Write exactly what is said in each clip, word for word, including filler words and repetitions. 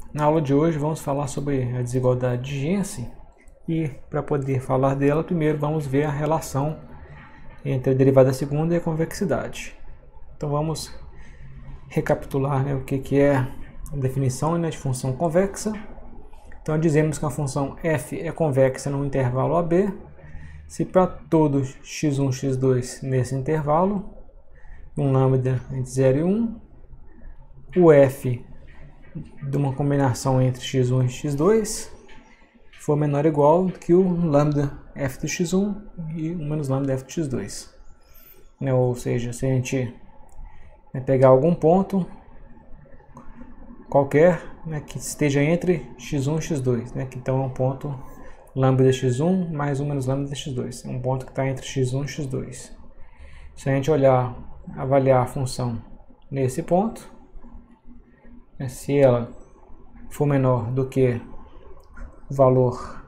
Na aula de hoje vamos falar sobre a desigualdade de Jensen e para poder falar dela, primeiro vamos ver a relação entre a derivada segunda e a convexidade. Então vamos recapitular, né, o que, que é a definição, né, de função convexa. Então dizemos que a função f é convexa no intervalo A B se para todos x um, x dois nesse intervalo, um lambda entre zero e um, o f de uma combinação entre x um e x dois for menor ou igual que o lambda f do x um e o menos lambda f do x dois. Né? Ou seja, se a gente né, pegar algum ponto qualquer, né, que esteja entre x um e x dois, né, que então é um ponto lambda de x um mais um menos lambda de x dois, é um ponto que está entre x um e x dois. Se a gente olhar, avaliar a função nesse ponto, né, se ela for menor do que o valor,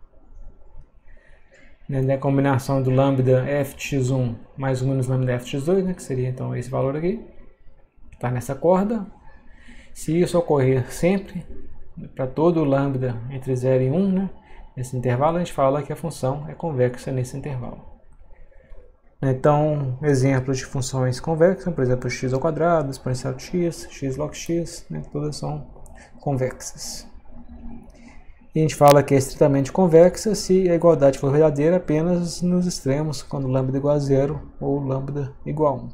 né, da combinação do lambda f de x um mais um menos lambda f de x dois, né, que seria então esse valor aqui, que está nessa corda. Se isso ocorrer sempre, para todo o lambda entre zero e um, né, nesse intervalo, a gente fala que a função é convexa nesse intervalo. Então, exemplos de funções convexas, por exemplo, x ao quadrado, exponencial de x, x log x, né, todas são convexas. E a gente fala que é estritamente convexa se a igualdade for verdadeira apenas nos extremos, quando lambda igual a zero ou lambda igual a um.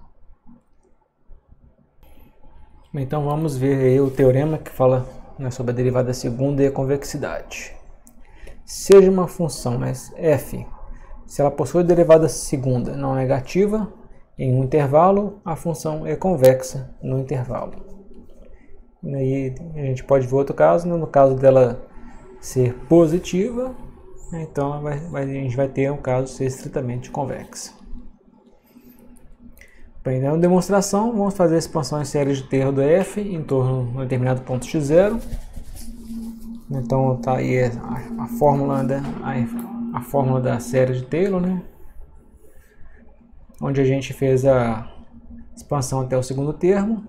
Então vamos ver aí o teorema que fala, né, sobre a derivada segunda e a convexidade. Seja uma função, mas f, se ela possui derivada segunda não negativa, em um intervalo, a função é convexa no intervalo. E aí a gente pode ver outro caso, né, no caso dela ser positiva, né, então vai, vai, a gente vai ter um caso ser estritamente convexa. Bem, na demonstração, vamos fazer a expansão em série de Taylor do f em torno de um determinado ponto x zero. Então está aí a, a, fórmula da, a, a fórmula da série de Taylor, né? Onde a gente fez a expansão até o segundo termo.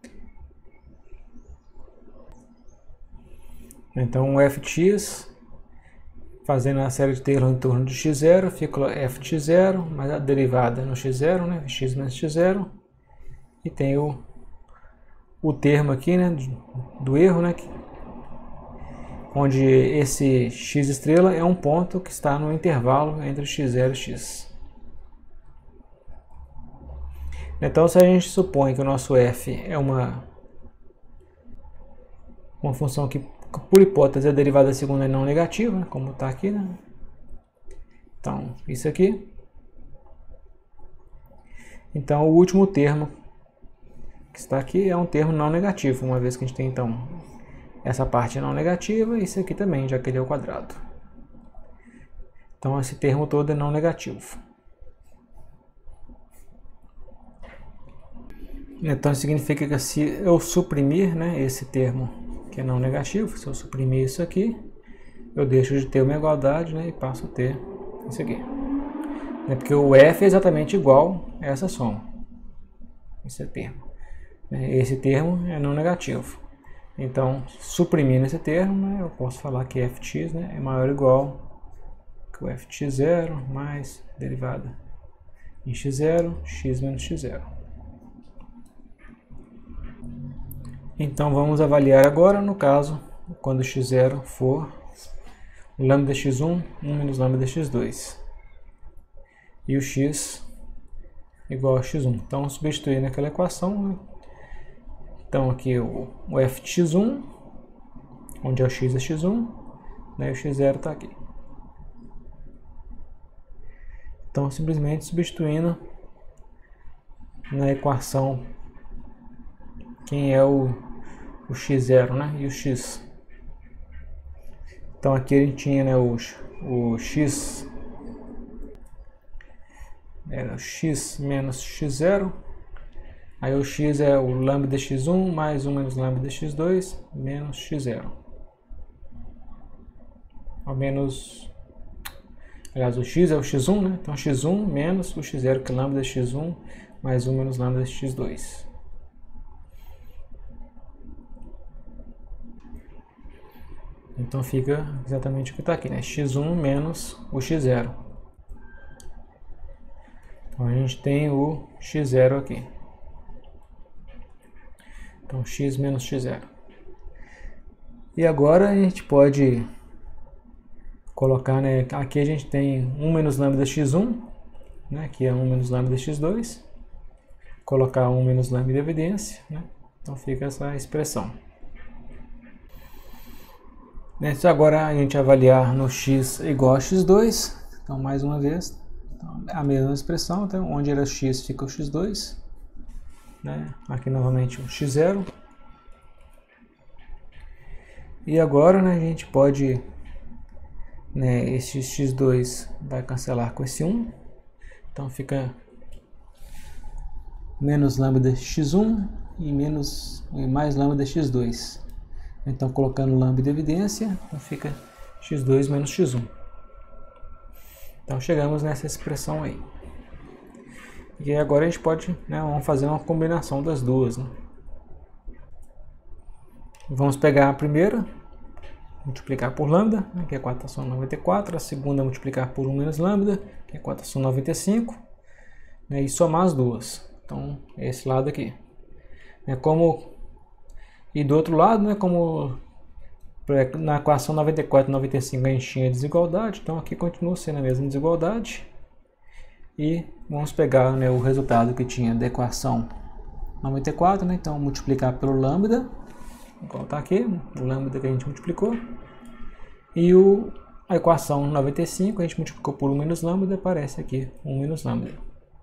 Então o f de x, fazendo a série de Taylor em torno de x zero, fica f de x zero, mais a derivada no x zero, né, x menos x zero, e tem o, o termo aqui, né, do erro, né, que, onde esse x estrela é um ponto que está no intervalo entre x zero e x. Então, se a gente supõe que o nosso f é uma, uma função que por hipótese a derivada segunda é não negativa, né, como está aqui, né? Então, isso aqui. Então, o último termo que está aqui é um termo não negativo, uma vez que a gente tem, então, essa parte não negativa e isso aqui também, já que ele é o quadrado. Então, esse termo todo é não negativo. Então, significa que se eu suprimir, né, esse termo que é não negativo, se eu suprimir isso aqui, eu deixo de ter uma igualdade, né, e passo a ter isso aqui. É porque o f é exatamente igual a essa soma. Esse é termo. Esse termo é não negativo. Então, suprimindo esse termo, né, eu posso falar que f de x, né, é maior ou igual que o f de x zero mais derivada em x zero, x menos x zero. Então vamos avaliar agora no caso quando x zero for lambda de x um, um menos lambda de x dois. E o x igual a x um. Então substituir naquela equação, né? Então aqui o, o f de x um, onde é o x é x um, né? E o x zero está aqui. Então simplesmente substituindo na equação quem é o, o x zero, né, e o x. Então aqui a gente tinha, né, o, o x, era o x menos x zero, aí o x é o lambda de x um mais um menos lambda de x dois menos x zero. Ao menos, aliás, o x é o x um, né, então x um menos o x zero, que é lambda de x um mais um menos lambda de x dois. Então fica exatamente o que está aqui, né? x um menos o x zero. Então a gente tem o x zero aqui. Então x menos x zero. E agora a gente pode colocar, né? Aqui a gente tem um menos lambda x um, né? Aqui é um menos lambda x dois. Colocar um menos lambda de evidência, né? Então fica essa expressão. Se agora a gente avaliar no x igual a x dois, então mais uma vez, então, a mesma expressão, então onde era x fica o x dois, né? Aqui novamente o x zero. E agora, né, a gente pode, né, esse x dois vai cancelar com esse um, então fica menos lambda x um e, menos, e mais lambda x dois. Então, colocando lambda de evidência, então fica x dois menos x um. Então, chegamos nessa expressão aí. E agora a gente pode, né, vamos fazer uma combinação das duas, né? Vamos pegar a primeira, multiplicar por lambda, né, que é quatro a noventa e quatro. A segunda, multiplicar por um menos lambda, que é quatro a noventa e cinco. Né, e somar as duas. Então, é esse lado aqui. É como... E do outro lado, né, como na equação noventa e quatro e noventa e cinco a gente tinha desigualdade, então aqui continua sendo a mesma desigualdade. E vamos pegar, né, o resultado que tinha da equação noventa e quatro, né, então multiplicar pelo lambda, igual está aqui, o lambda que a gente multiplicou. E o, a equação noventa e cinco a gente multiplicou por um menos lambda, aparece aqui um menos lambda.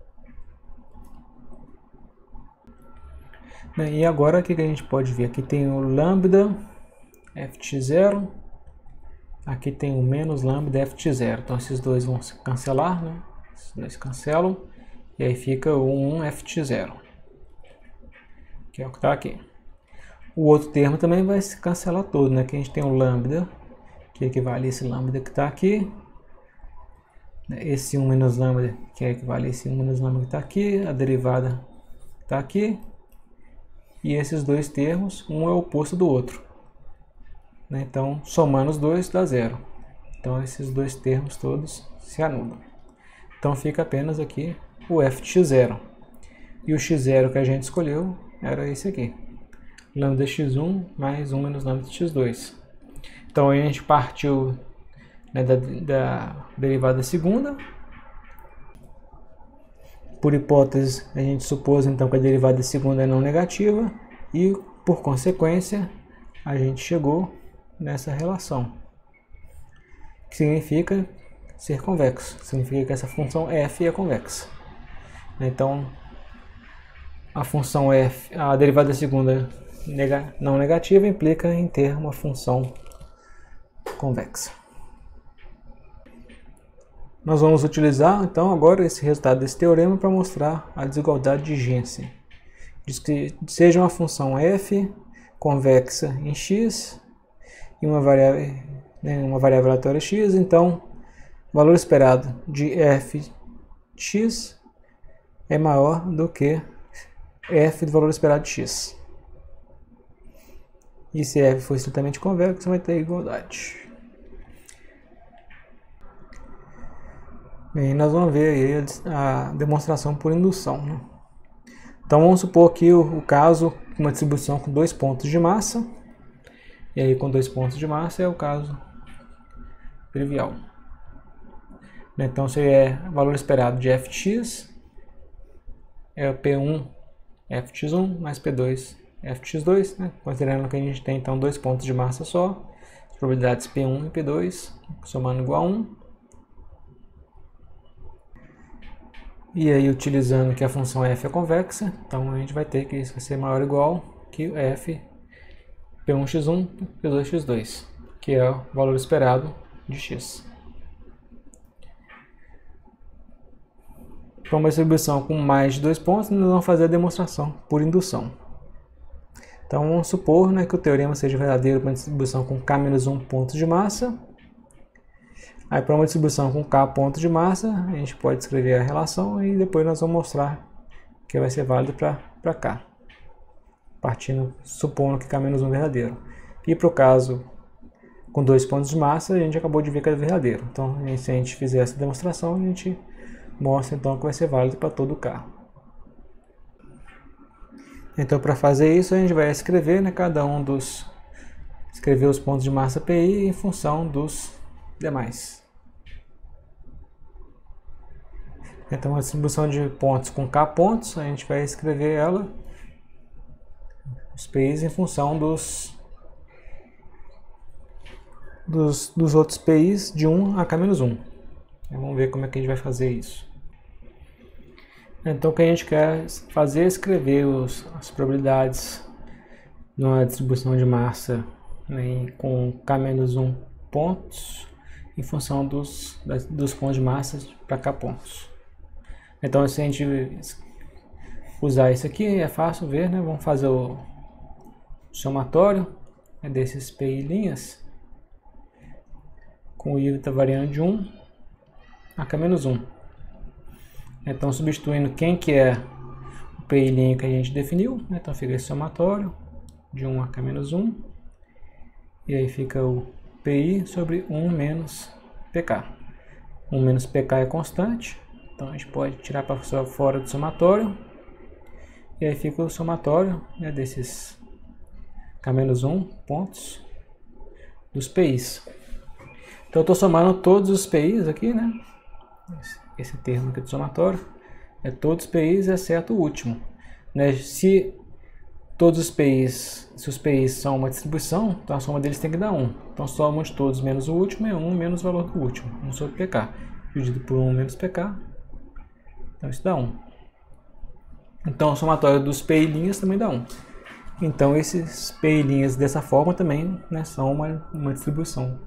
E agora o que a gente pode ver? Aqui tem o lambda f de x zero, aqui tem o menos lambda f de x zero. Então esses dois vão se cancelar, né? Esses dois cancelam, e aí fica o um f de x zero, que é o que está aqui. O outro termo também vai se cancelar todo, né? Aqui a gente tem o lambda, que equivale a esse lambda que está aqui. Esse um menos lambda, que equivale a esse um menos lambda que está aqui. A derivada está aqui. E esses dois termos, um é o oposto do outro, né? Então, somando os dois dá zero. Então, esses dois termos todos se anulam. Então, fica apenas aqui o f de x zero. E o x zero que a gente escolheu era esse aqui. Lambda x um mais um menos lambda x dois. Então, a gente partiu, né, da, da derivada segunda. Por hipótese, a gente supôs então que a derivada segunda é não negativa e, por consequência, a gente chegou nessa relação, que significa ser convexo, significa que essa função f é convexa. Então, a função f, a derivada segunda nega, não negativa implica em ter uma função convexa. Nós vamos utilizar, então, agora esse resultado desse teorema para mostrar a desigualdade de Jensen. Diz que seja uma função f convexa em x e uma variável, né, uma variável aleatória x, então o valor esperado de f de x é maior do que f do valor esperado de x. E se f for estritamente convexo, vai ter igualdade. E nós vamos ver aí a demonstração por indução, né? Então vamos supor aqui o, o caso uma distribuição com dois pontos de massa. E aí com dois pontos de massa é o caso trivial. Então se é o valor esperado de f de x, é o p um f de x um mais p dois f de x dois, né? Considerando que a gente tem então dois pontos de massa só, as probabilidades p um e p dois somando igual a um. E aí, utilizando que a função f é convexa, então a gente vai ter que isso vai ser maior ou igual que f p um x um, p dois x dois, que é o valor esperado de x. Para uma distribuição com mais de dois pontos, nós vamos fazer a demonstração por indução. Então, vamos supor, né, que o teorema seja verdadeiro para uma distribuição com k menos um pontos de massa. Aí, para uma distribuição com k pontos de massa, a gente pode escrever a relação e depois nós vamos mostrar que vai ser válido para k, partindo, supondo que k menos um é verdadeiro. E para o caso com dois pontos de massa, a gente acabou de ver que é verdadeiro. Então, se a gente fizer essa demonstração, a gente mostra então que vai ser válido para todo o carro. Então, para fazer isso, a gente vai escrever, né, cada um dos escrever os pontos de massa P I em função dos demais. Então, a distribuição de pontos com K pontos, a gente vai escrever ela, os P Is em função dos, dos, dos outros P Is de um a K menos um. Vamos ver como é que a gente vai fazer isso. Então, o que a gente quer fazer é escrever os, as probabilidades na distribuição de massa, né, com K menos um pontos em função dos, dos pontos de massa para K pontos. Então, se a gente usar isso aqui, é fácil ver, né? Vamos fazer o somatório, né, desses P I' com o íota variando de um a K menos um. Então, substituindo quem que é o P I' que a gente definiu, né? Então fica esse somatório de um a K menos um, e aí fica o P I sobre um menos P K. um menos P K é constante, então a gente pode tirar para fora do somatório, e aí fica o somatório, né, desses K menos um pontos dos P Is. Então eu estou somando todos os P Is aqui, né? Esse termo aqui do somatório é todos os P Is exceto o último, né? Se todos os P Is, se os P Is são uma distribuição, então a soma deles tem que dar um. Então soma de todos menos o último é um menos o valor do último, um sobre P K, dividido por um menos P K, então isso dá um. Então o somatório dos P I' também dá um. Então esses P I' dessa forma também, né, são uma, uma distribuição.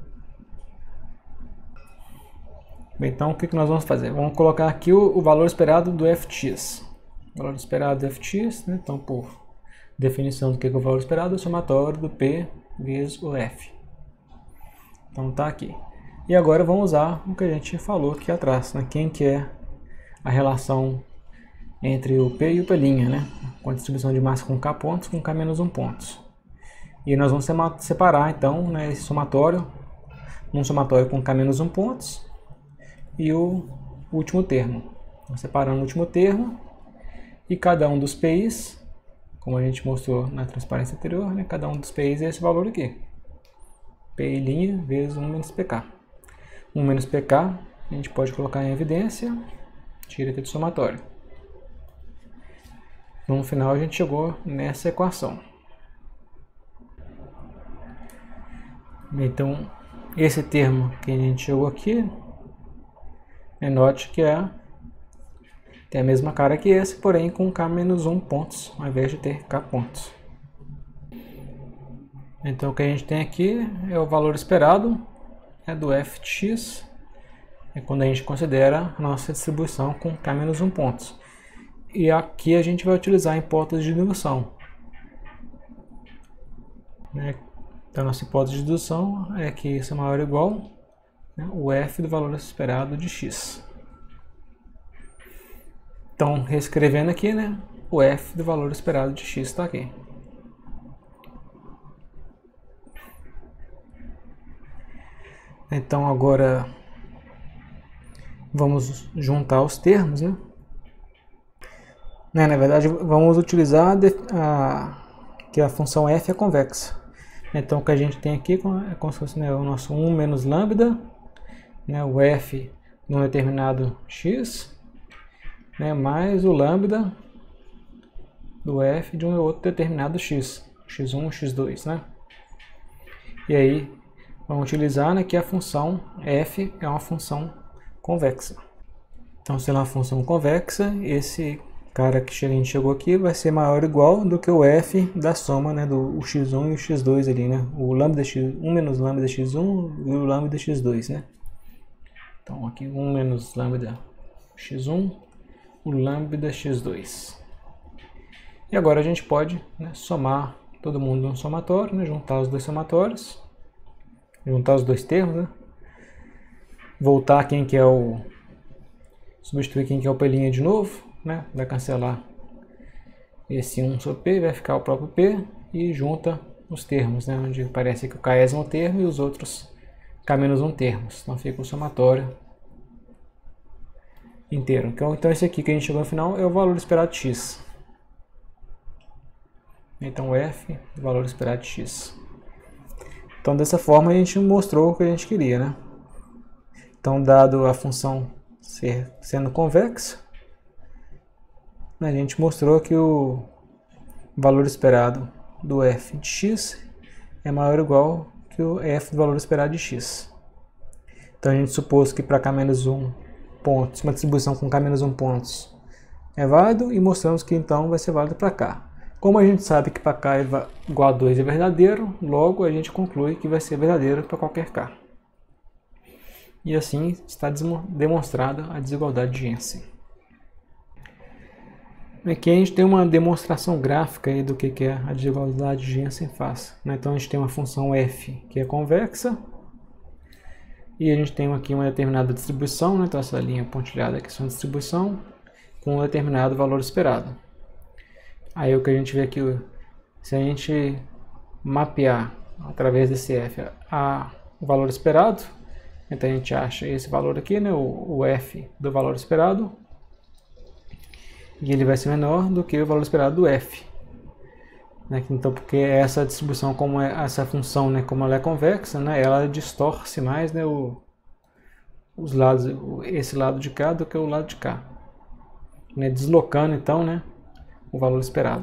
Bem, então o que, que nós vamos fazer? Vamos colocar aqui o, o valor esperado do F x. O valor esperado do F x, né? Então por definição do que é o valor esperado, é o somatório do P vezes o F. Então tá aqui. E agora vamos usar o que a gente falou aqui atrás, né? Quem que é a relação entre o P e o P', né? Com a distribuição de massa com K pontos com K menos um pontos. E nós vamos separar então, né, esse somatório, um somatório com K menos um pontos e o último termo. Então, separando o último termo e cada um dos P Is, como a gente mostrou na transparência anterior, né, cada um dos P Is é esse valor aqui. P I' vezes um menos P K. um menos P K a gente pode colocar em evidência, tira aqui do somatório. No final a gente chegou nessa equação. Então, esse termo que a gente chegou aqui, é, note que é, tem a mesma cara que esse, porém com K menos um pontos, ao invés de ter K pontos. Então o que a gente tem aqui é o valor esperado, é, do F x, é quando a gente considera a nossa distribuição com K menos um pontos. E aqui a gente vai utilizar a hipótese de dedução, né? Então a nossa hipótese de dedução é que isso é maior ou igual, né, o F do valor esperado de x. Então, reescrevendo aqui, né, o F do valor esperado de x está aqui. Então agora vamos juntar os termos, né? Né, na verdade, vamos utilizar a, que a função f é convexa. Então o que a gente tem aqui é como se fosse, né, o nosso um menos lambda, né, o f de um determinado x, né, mais o lambda do f de um outro determinado x, x um, x dois, né? E aí vamos utilizar, né, que a função f é uma função convexa. Então, se ela é uma função convexa, esse cara que a gente chegou aqui vai ser maior ou igual do que o f da soma, né, do x um e o x dois ali, né? O lambda x um menos lambda x um e o lambda x dois, né? Então aqui um menos lambda x um, o lambda x dois. E agora a gente pode, né, somar todo mundo num somatório, né, juntar os dois somatórios, juntar os dois termos, né? Voltar quem que é o substituir quem que é o P' de novo, né? Vai cancelar esse um sobre P, vai ficar o próprio P e junta os termos, né, onde parece que o K é um termo e os outros K menos um termos. Então fica o somatório inteiro. Então, então esse aqui que a gente chegou no final é o valor esperado de x. Então F, valor esperado de x. Então dessa forma a gente mostrou o que a gente queria, né? Então, dado a função ser sendo convexa, a gente mostrou que o valor esperado do f de x é maior ou igual que o f do valor esperado de x. Então a gente supôs que para k menos um pontos, uma distribuição com k menos um pontos é válido, e mostramos que então vai ser válido para k. Como a gente sabe que para k é igual a dois é verdadeiro, logo a gente conclui que vai ser verdadeiro para qualquer k. E assim está demonstrada a desigualdade de Jensen. Aqui a gente tem uma demonstração gráfica aí do que, que a desigualdade de Jensen faz. Então a gente tem uma função f que é convexa, e a gente tem aqui uma determinada distribuição, né? Então essa linha pontilhada aqui é uma distribuição com um determinado valor esperado. Aí o que a gente vê aqui, se a gente mapear através desse f a, o valor esperado, então a gente acha esse valor aqui, né? o, o f do valor esperado, e ele vai ser menor do que o valor esperado do f. Né? Então, porque essa distribuição, como é essa função, né, como ela é convexa, né, ela distorce mais, né, o, os lados, esse lado de cá do que o lado de cá, né, deslocando então, né, o valor esperado.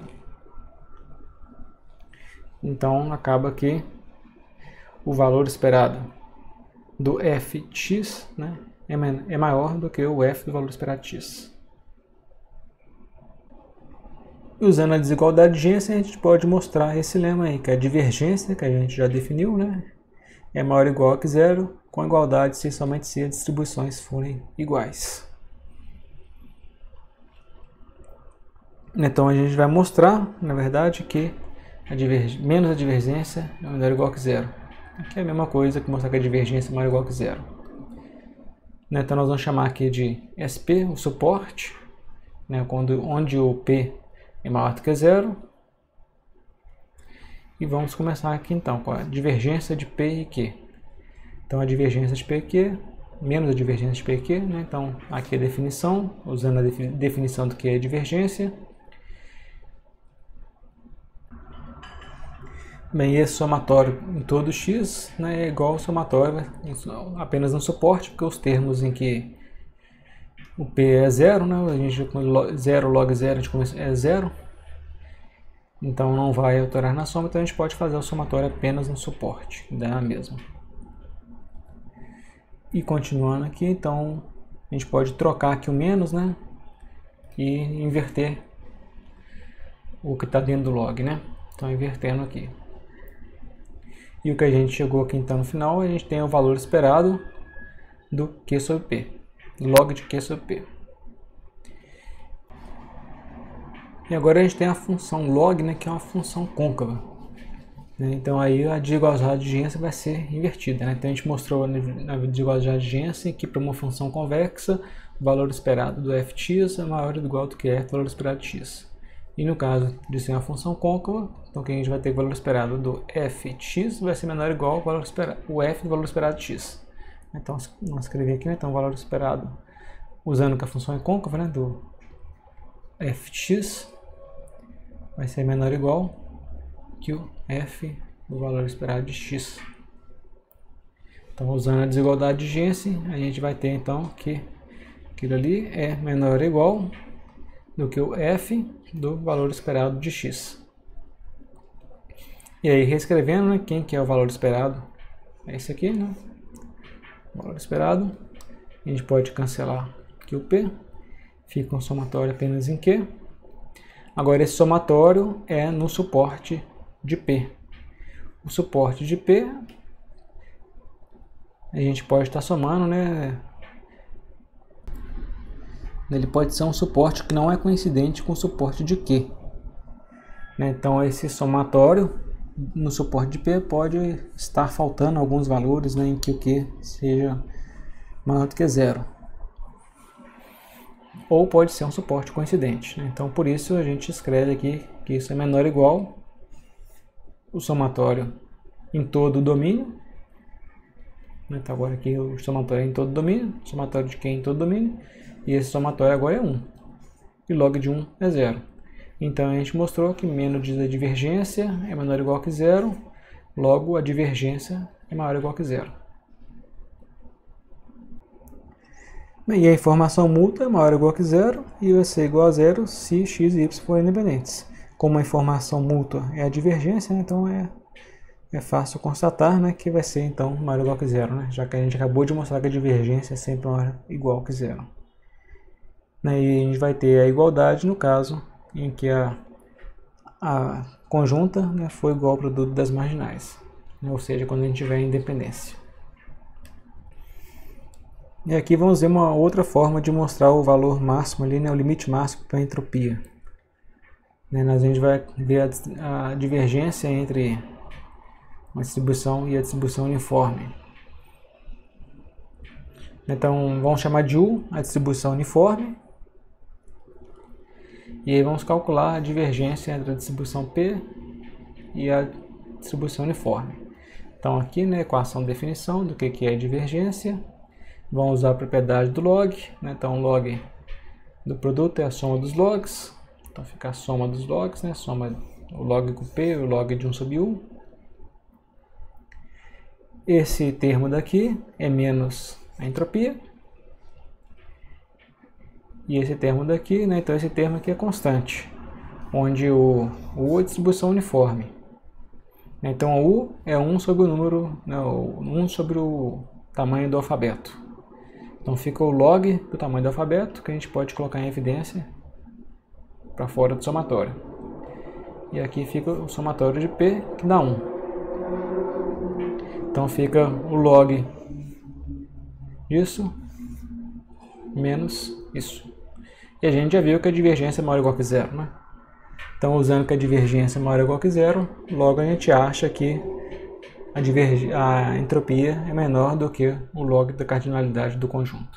Então acaba que o valor esperado do f de x, né, é, é maior do que o f do valor esperado de x. Usando a desigualdade de Jensen, a gente pode mostrar esse lema aí, que a divergência, que a gente já definiu, né, é maior ou igual que zero, com igualdade se somente se as distribuições forem iguais. Então a gente vai mostrar, na verdade, que a diverg... menos a divergência é menor ou igual que zero. Aqui é a mesma coisa que mostrar que a divergência é maior ou igual que zero. Então nós vamos chamar aqui de S P, o suporte, né, quando, onde o P é maior do que zero. E vamos começar aqui então com a divergência de P e Q. Então a divergência de P e Q, menos a divergência de P e Q, né? Então aqui a definição, usando a definição do que é divergência. Bem, esse somatório em todo x, né, é igual ao somatório apenas no suporte, porque os termos em que o P é zero, né, a gente zero log zero a gente começa, é zero, então não vai alterar na soma, então a gente pode fazer o somatório apenas no suporte, dá a mesma. E continuando aqui, então a gente pode trocar aqui o menos, né, e inverter o que está dentro do log, né, então invertendo aqui. E o que a gente chegou aqui então no final, a gente tem o valor esperado do Q sobre P, log de Q sobre P. E agora a gente tem a função log, né, que é uma função côncava. Então aí a desigualdade de Jensen vai ser invertida, né? Então a gente mostrou na desigualdade de Jensen que para uma função convexa, o valor esperado do f de x é maior ou igual do que f do valor esperado de x. E no caso de ser uma função côncava, então que a gente vai ter o valor esperado do f de x vai ser menor ou igual ao valor esperado, o f do valor esperado de x. Então vamos escrever aqui, né? Então o valor esperado, usando que a função é côncava, né, do f de x vai ser menor ou igual que o f do valor esperado de x. Então usando a desigualdade de Jensen, a gente vai ter então que aquilo ali é menor ou igual do que o f do valor esperado de x. E aí reescrevendo, né, quem que é o valor esperado? É esse aqui, né? O valor esperado. A gente pode cancelar aqui o P. Fica um somatório apenas em Q. Agora esse somatório é no suporte de P. O suporte de P a gente pode estar somando, né? Ele pode ser um suporte que não é coincidente com o suporte de Q. Então esse somatório no suporte de P pode estar faltando alguns valores, né, em que o Q seja maior do que zero. Ou pode ser um suporte coincidente, né? Então por isso a gente escreve aqui que isso é menor ou igual o somatório em todo o domínio. Então agora aqui o somatório é em todo o domínio, somatório de Q em todo o domínio, e esse somatório agora é um, e log de um é zero. Então a gente mostrou que menos da divergência é menor ou igual que zero, logo a divergência é maior ou igual que zero. E a informação mútua é maior ou igual que zero e vai ser igual a zero se x e y forem independentes. Como a informação mútua é a divergência, né, então é, é fácil constatar, né, que vai ser então maior ou igual que zero, né, já que a gente acabou de mostrar que a divergência é sempre maior ou igual que zero. Né, e a gente vai ter a igualdade no caso em que a, a conjunta, né, for igual ao produto das marginais, né, ou seja, quando a gente tiver independência. E aqui vamos ver uma outra forma de mostrar o valor máximo ali, né, o limite máximo para a entropia. Né, a gente vai ver a, a divergência entre uma distribuição e a distribuição uniforme. Então vamos chamar de U a distribuição uniforme. E aí vamos calcular a divergência entre a distribuição P e a distribuição uniforme. Então aqui na equação de definição do que, que é divergência, vamos usar a propriedade do log, né? Então log do produto é a soma dos logs, então fica a soma dos logs, né? Soma o log com P, o log de um sobre U. Esse termo daqui é menos a entropia, e esse termo daqui, né? Então esse termo aqui é constante, onde o U é a distribuição uniforme. Então o U é um sobre o número, né? um sobre o tamanho do alfabeto. Então fica o log do tamanho do alfabeto, que a gente pode colocar em evidência para fora do somatório. E aqui fica o somatório de P, que dá um. Então fica o log disso menos isso. E a gente já viu que a divergência é maior ou igual que zero, né? Então usando que a divergência é maior ou igual que zero, logo a gente acha que A, a entropia é menor do que o log da cardinalidade do conjunto.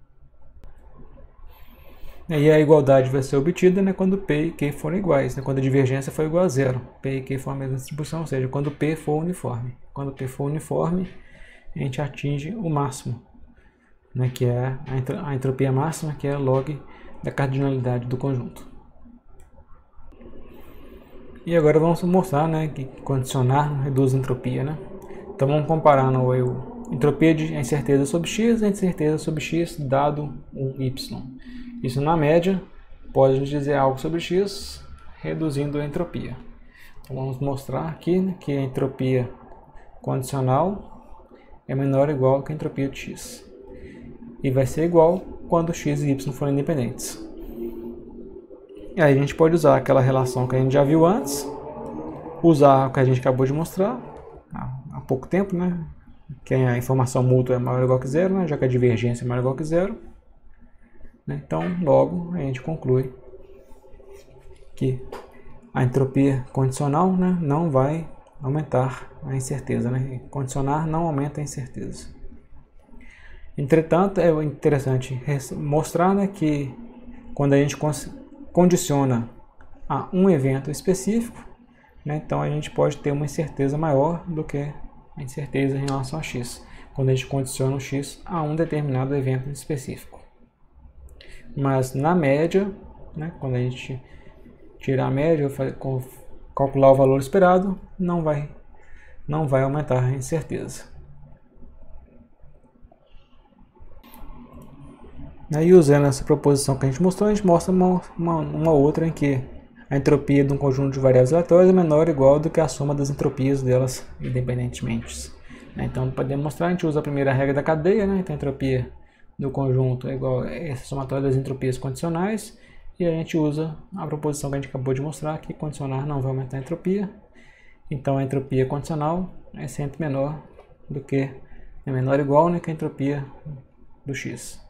E a igualdade vai ser obtida, né, quando P e Q forem iguais, né, quando a divergência for igual a zero. P e Q for a mesma distribuição, ou seja, quando P for uniforme. Quando P for uniforme, a gente atinge o máximo, né, que é a entropia máxima, que é log da cardinalidade do conjunto. E agora vamos mostrar, né, que condicionar reduz a entropia, né? Então vamos comparar no eu entropia de incerteza sobre x e incerteza sobre x dado um y. Isso na média pode nos dizer algo sobre x, reduzindo a entropia. Então vamos mostrar aqui, né, que a entropia condicional é menor ou igual que a entropia de x. E vai ser igual quando x e y forem independentes. E aí a gente pode usar aquela relação que a gente já viu antes, usar o que a gente acabou de mostrar há pouco tempo, né? Que a informação mútua é maior ou igual que zero, né? Já que a divergência é maior ou igual que zero. Né? Então, logo, a gente conclui que a entropia condicional, né, não vai aumentar a incerteza. Né? Condicionar não aumenta a incerteza. Entretanto, é interessante mostrar, né, que quando a gente condiciona a um evento específico, né, então a gente pode ter uma incerteza maior do que a incerteza em relação a x, quando a gente condiciona o x a um determinado evento específico. Mas na média, né, quando a gente tirar a média, calcular o valor esperado, não vai, não vai aumentar a incerteza. Aí, usando essa proposição que a gente mostrou, a gente mostra uma, uma, uma outra em que a entropia de um conjunto de variáveis aleatórias é menor ou igual do que a soma das entropias delas independentemente. Então, para demonstrar, a gente usa a primeira regra da cadeia, né? Então, a entropia do conjunto é igual a essa somatória das entropias condicionais, e a gente usa a proposição que a gente acabou de mostrar, que condicionar não vai aumentar a entropia. Então, a entropia condicional é sempre menor do que, é menor ou igual, né, que a entropia do x.